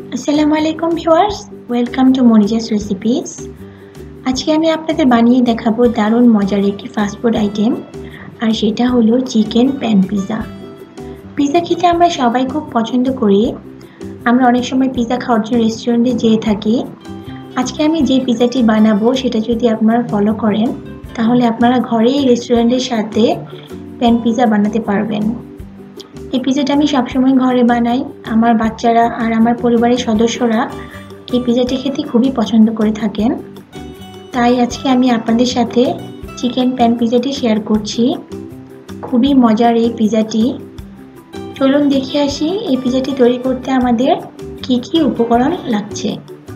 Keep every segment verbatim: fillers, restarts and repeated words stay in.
আসসালামু আলাইকুম viewers, welcome to Monija's recipes. আজকে আমি আপনাদের বানিয়ে দেখাবো দারুণ মজার একটি ফাস্টফুড আইটেম, আর সেটা হলো চিকেন প্যান পিজা। পিজা খেতে আমরা সবাই খুব পছন্দ করি। আমরা অনেক সময় পিজা খাওয়ার জন্য রেস্টুরেন্টে যেয়ে থাকি। আজকে আমি যে পিজাটি বানাবো সেটা যদি আপনারা ফলো করেন, তাহলে আপনারা ঘরেই রেস্টুরেন্টের সাথে প্যান পিজা বানাতে পারবেন। এই পিজাটা আমি সবসময় ঘরে বানাই। আমার বাচ্চারা আর আমার পরিবারের সদস্যরা এই পিজাটি খেতে খুবই পছন্দ করে থাকেন। তাই আজকে আমি আপনাদের সাথে চিকেন প্যান পিজাটি শেয়ার করছি। খুবই মজার এই পিজাটি। চলুন দেখে আসি এই পিজাটি তৈরি করতে আমাদের কি কি উপকরণ লাগছে।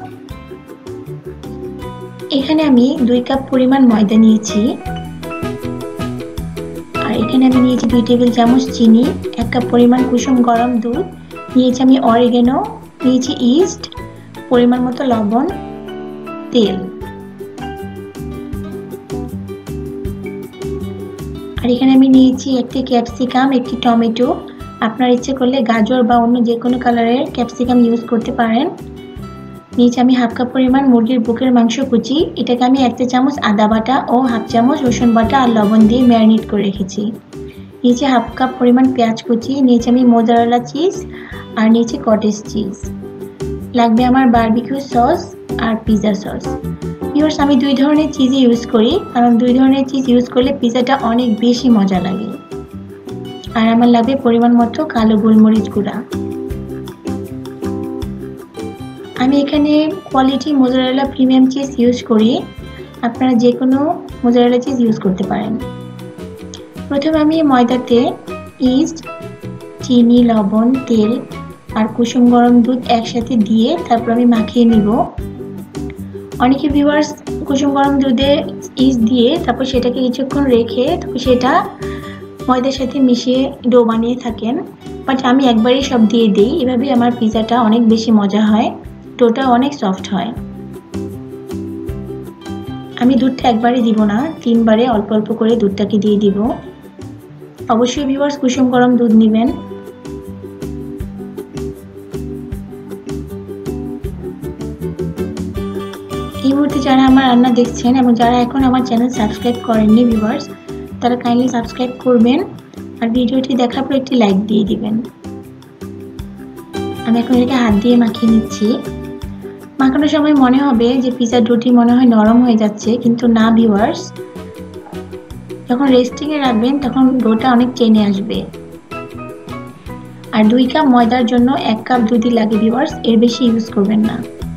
এখানে আমি দুই কাপ পরিমাণ ময়দা নিয়েছি, আর এখানে আমি নিয়েছি দুই টেবিল চামচ চিনি, এক কাপ পরিমাণ কুসুম গরম দুধ নিয়েছি, আমি অরিগেনো নিয়েছি, ইস্ট, পরিমাণ মতো লবণ, তেল। আর এখানে আমি নিয়েছি একটি ক্যাপসিকাম, একটি টমেটো। আপনার ইচ্ছে করলে গাজর বা অন্য যে কোনো কালারের ক্যাপসিকাম ইউজ করতে পারেন। নিয়েছি আমি হাফ কাপ পরিমাণ মুরগির বুকের মাংস কুচি। এটাকে আমি এক চা চামচ আদা বাটা ও হাফ চামচ রসুন বাটা আর লবণ দিয়ে ম্যারিনেট করে রেখেছি। নিয়েছি হাফ কাপ পরিমাণ পেঁয়াজ কুচি, নিয়েছি আমি মোজারেলা চিজ, আর নিয়েছি কটেজ চিজ। লাগবে আমার বারবিকিউ সস আর পিজা সস। ভিউয়ার্স, আমি দুই ধরনের চিজ ইউজ করি, কারণ দুই ধরনের চিজ ইউজ করলে পিজাটা অনেক বেশি মজা লাগে। আর আমার লাগবে পরিমাণ মতো কালো গোলমরিচ গুঁড়া। আমি এখানে quality mozzarella premium cheese use করি, আপনারা যে কোনো মোজারেলা চিজ ইউজ করতে পারেন। প্রথমে আমি ময়দাতে ইস্ট, চিনি, লবণ, তেল আর কুসুম গরম দুধ একসাথে দিয়ে তারপর আমি মাখিয়ে নিব। অনেকে ভিউয়ার্স কুসুম গরম দুধে ইস্ট দিয়ে তারপর সেটাকে কিছুক্ষণ রেখে তারপর সেটা ময়দার সাথে মিশিয়ে ডো বানিয়ে থাকেন, বাট আমি একবারেই সব দিয়ে দিই। এভাবে আমার পিজাটা অনেক বেশি মজা হয়, ডোটা অনেক সফট হয়। আমি দুধটা একবারে দিব না, তিনবারে অল্প অল্প করে দুধটাকে দিয়ে দিব। অবশ্যই ভিউয়ার্স কুসুম গরম দুধ নেবেন। এই মুহূর্তে যারা আমার রান্না দেখছেন এবং যারা এখন আমার চ্যানেল সাবস্ক্রাইব করেননি ভিউয়ার্স, তারা কাইন্ডলি সাবস্ক্রাইব করবেন আর ভিডিওটি দেখার পর একটি লাইক দিয়ে দিবেন। আমি এখন এটাকে হাত দিয়ে মাখিয়ে নিচ্ছি। মাখানোর সময় মনে হবে যে পিজার ডোটি মনে হয় নরম হয়ে যাচ্ছে, কিন্তু না ভিউয়ার্স, যখন রেস্টিংয়ে রাখবেন তখন ডোটা অনেক টেনে আসবে। আর দুই কাপ ময়দার জন্য এক কাপ দুধই লাগে ভিউয়ার্স, এর বেশি ইউজ করবেন না।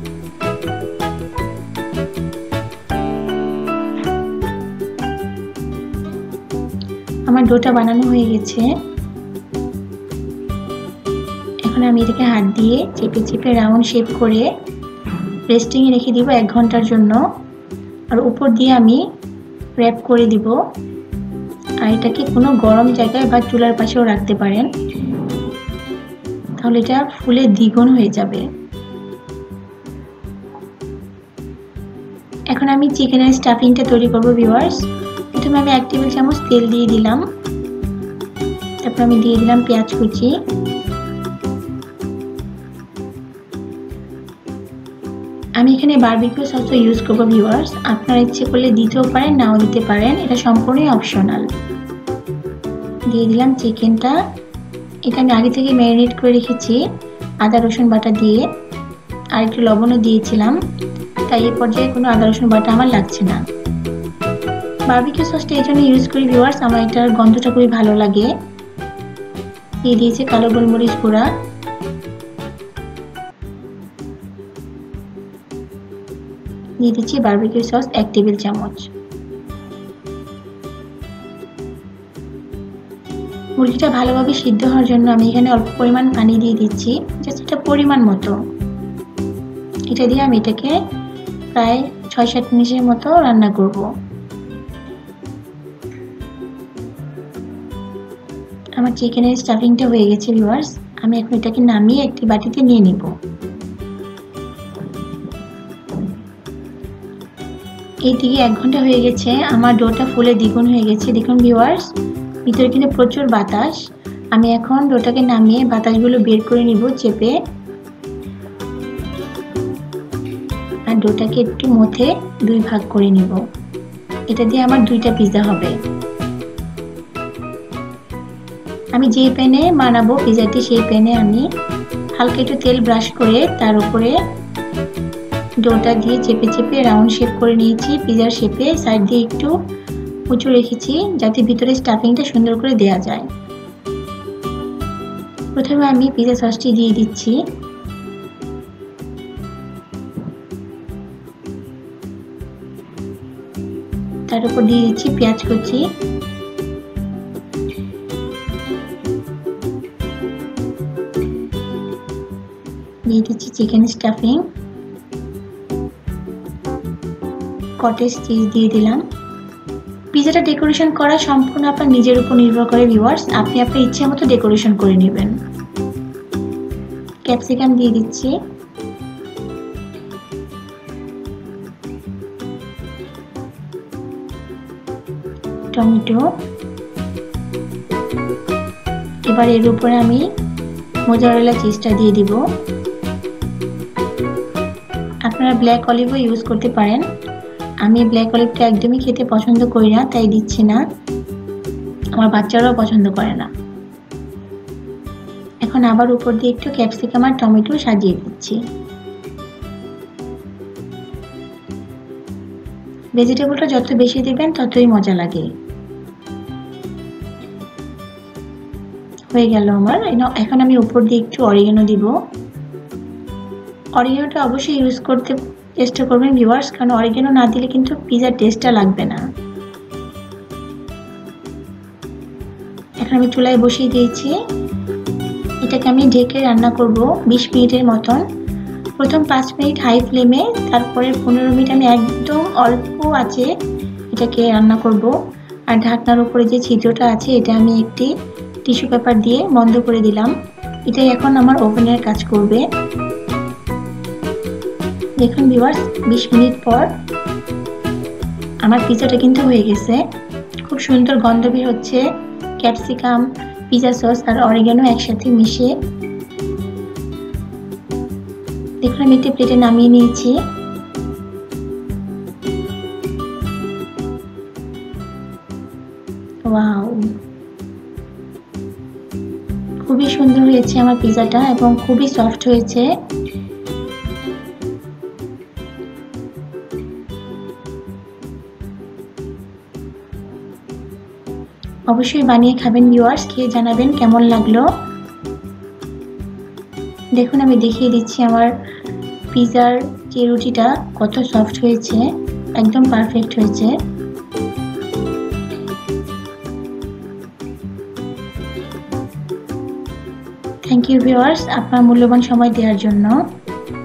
আমার ডোটা বানানো হয়ে গেছে। এখন আমি এটাকে হাত দিয়ে চেপে চেপে রাউন্ড শেপ করে রেস্টিংয়ে রেখে দিব এক ঘন্টার জন্য। আর উপর দিয়ে আমি র্যাপ করে দিব। আর এটাকে কোনো গরম জায়গায় বা চুলার পাশেও রাখতে পারেন, তাহলে এটা ফুলে দ্বিগুণ হয়ে যাবে। এখন আমি চিকেনের স্টাফিংটা তৈরি করব ভিউয়ার্স। প্রথমে আমি এক টেবিল চামচ তেল দিয়ে দিলাম, তারপর আমি দিয়ে দিলাম পেঁয়াজ কুচি, আমি এখানে বারবিকিউ সসও ইউজ করবো ভিউয়ার্স, আপনারা ইচ্ছে করলে দিতেও পারেন নাও দিতে পারেন, এটা সম্পূর্ণই অপশনাল। দিয়ে দিলাম চিকেনটা, এটা আমি আগে থেকে ম্যারিনেট করে রেখেছি আদা রসুন বাটা দিয়ে, আর একটু লবণও দিয়েছিলাম, তাই এই পর্যায়ে কোনো আদা রসুন বাটা আমার লাগছে না। বারবিকিউ সসটা এই জন্য ইউজ করি ভিউয়ার্স, আমার এটার গন্ধটা খুবই ভালো লাগে। দিয়ে দিয়েছি কালো গোলমরিচ গুঁড়া, দিয়ে দিচ্ছি বারবিকিউ সস এক টেবিল চামচ। মুরগিটা ভালোভাবে সিদ্ধ হওয়ার জন্য আমি এখানে অল্প পরিমাণ পানি দিয়ে দিচ্ছি, জাস্ট এটা পরিমাণ মতো। এটা দিয়ে আমি এটাকে প্রায় ছয় সাত মিনিটের মতো রান্না করব। আমার চিকেনের স্টাফিংটা হয়ে গেছে ভিউয়ার্স, আমি এখন এটাকে নামিয়ে একটি বাটিতে নিয়ে নিব। এইদিকে এক ঘন্টা হয়ে গেছে, আমার ডোটা ফুলে দ্বিগুণ হয়ে গেছে। দেখুন ভিউয়ার্স, ভিতরে কিন্তু প্রচুর বাতাস। আমি এখন ডোটাকে নামিয়ে বাতাসগুলো বের করে নিব চেপে। আর ডোটাকে একটু মথে দুই ভাগ করে নিব। এটা দিয়ে আমার দুইটা পিৎজা হবে। আমি যে প্যানে বানাবো পিৎজাটি সেই প্যানে আমি হালকা একটু তেল ব্রাশ করে তার উপরে ডোটা দিয়ে চেপে চেপে রাউন্ড শেপ করে নিয়েছি। পিৎজার শেপে সাইড দিয়ে একটু উঁচু রেখেছি যাতে ভিতরে স্টাফিংটা সুন্দর করে দেয়া যায়। প্রথমে আমি পিৎজা সসটি দিয়ে দিচ্ছি। তার উপর দিয়ে দিচ্ছি পেঁয়াজ কুচি, দিয়ে দিচ্ছি চিকেন স্টাফিং, কটেজ চিজ দিয়ে দিলাম। পিৎজাটা ডেকোরেশন করা সম্পূর্ণ আপনার নিজের উপর নির্ভর করে ভিউয়ার্স, আপনি আপনার ইচ্ছে মতো ডেকোরেশন করে নেবেন। ক্যাপসিকাম দিয়ে দিচ্ছি, টমেটো, এবার এর উপরে আমি মোজারেলা চিজটা দিয়ে দিব। আপনারা ব্ল্যাক অলিভও ইউজ করতে পারেন, আমি ব্ল্যাক অলিভটা একদমই খেতে পছন্দ করি না তাই দিচ্ছি না, আমার বাচ্চারাও পছন্দ করে না। এখন আবার উপর দিয়ে একটু ক্যাপসিকাম আর টমেটো সাজিয়ে দিচ্ছি। ভেজিটেবলটা যত বেশি দিবেন ততই মজা লাগে। হয়ে গেল আমার। এখন আমি উপর দিয়ে একটু অরিগানো দিব। অরিগানোটা অবশ্যই ইউজ করতে চেষ্টা করবেন ভিউয়ার্স, কারণ অরিগানো না দিলে কিন্তু পিৎজার টেস্টটা লাগবে না। এখন আমি চুলায় বসিয়ে দিয়েছি, এটাকে আমি ঢেকে রান্না করব বিশ মিনিটের মতন। প্রথম পাঁচ মিনিট হাই ফ্লেমে, তারপরে পনেরো মিনিট আমি একদম অল্প আঁচে এটাকে রান্না করব। আর ঢাকনার উপরে যে ছিদ্রটা আছে এটা আমি একটি টিস্যু পেপার দিয়ে বন্ধ করে দিলাম। এটাই এখন আমার ওভেনের কাজ করবে। দেখুন ভিউয়ার্স, বিশ মিনিট পর আমার পিৎজাটা কিন্তু হয়ে গেছে। খুব সুন্দর গন্ধ বের হচ্ছে ক্যাপসিকাম, পিৎজা সস আর অরিগানো একসাথে মিশে। দেখুন আমি একটি প্লেটে নামিয়ে নিয়েছি। ওয়াও, খুবই সুন্দর হয়েছে আমার পিৎজাটা এবং খুবই সফট হয়েছে। অবশ্যই বানিয়ে খাবেন ভিউয়ার্স, খেয়ে জানাবেন কেমন লাগলো। দেখুন আমি দেখিয়ে দিচ্ছি আমার পিৎজার যে রুটিটা কত সফট হয়েছে, একদম পারফেক্ট হয়েছে। থ্যাংক ইউ ভিউয়ার্স আপনার মূল্যবান সময় দেওয়ার জন্য।